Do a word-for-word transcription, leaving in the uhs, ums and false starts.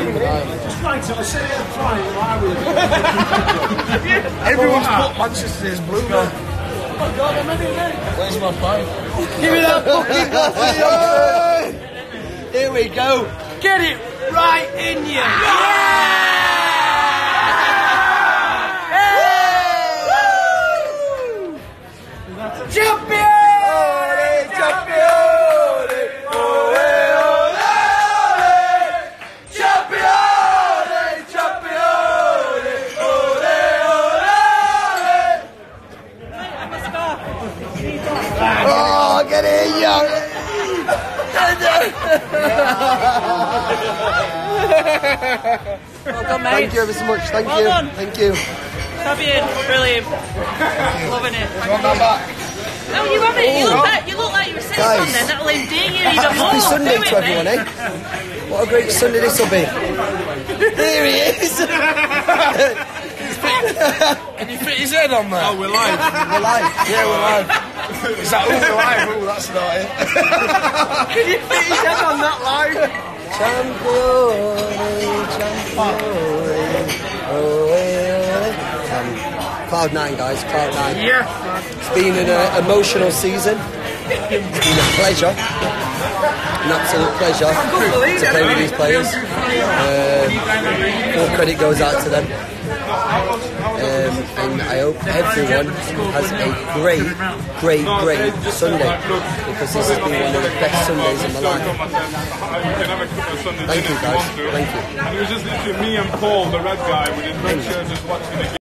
Everyone's put Manchester as blue now. Where's my pipe? Give me that fucking glass. Here we go. Get it right in you. Champion! Oh, get in, young! Well done, mate. Thank you ever so much. Thank Well you. done. Thank you. Fabian, brilliant. Loving it. You want that back? No, you haven't. You look like you look like you were sitting Guys. on there. That'll endear you even more. Happy Sunday Do to it, everyone, mate. eh? What a great Sunday this will be. There he is. Can you fit his head on there? Oh, we're live. We're live. Yeah, we're live. Is that all we're live? Oh, that's not it. Can you fit his head on that live? Champion, champion. Oh, um, Cloud nine, guys. Cloud nine. Yeah. It's been an uh, emotional season. It's been a pleasure, an absolute pleasure to play with these players. Uh, all credit goes out to them. Um, and I hope everyone has a great, great, great Sunday, because this has been one of the best Sundays in my life. Thank you, guys. Thank you. And it was just literally me and Paul, the red guy, with his red shirt, just watching the game.